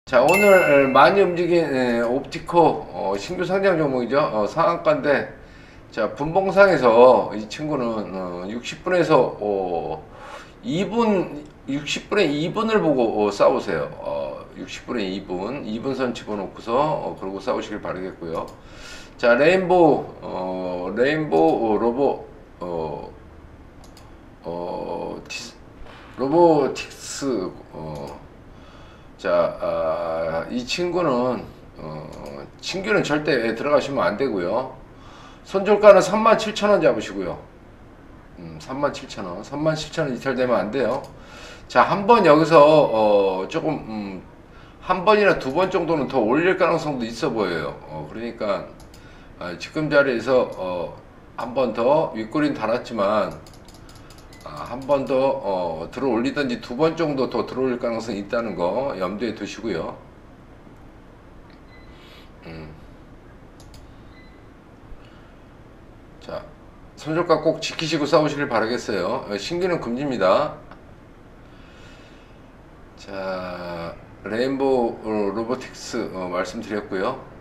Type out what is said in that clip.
자, 오늘 많이 움직인 옵티코 신규 상장 종목이죠. 상한가인데, 자, 분봉상에서 이 친구는 60분에서 2분, 60분에 2분을 보고 싸우세요. 60분에 2분 선 집어넣고서 그러고 싸우시길 바라겠고요. 자, 레인보우 로보틱스 자, 이 친구는 신규는 절대 들어가시면 안 되고요. 손절가는 37,000원 잡으시고요. 37,000원. 37,000원 이탈되면 안 돼요. 자, 한번 여기서 조금 한 번이나 두 번 정도는 더 올릴 가능성도 있어 보여요. 그러니까 지금 자리에서 한 번 더 윗꼬리는 달았지만 한 번 더 들어 올리든지 두 번 정도 더 들어 올릴 가능성이 있다는 거 염두에 두시고요. 자, 손절가 꼭 지키시고 싸우시길 바라겠어요. 신규는 금지입니다. 자, 레인보우 로보틱스 말씀드렸고요.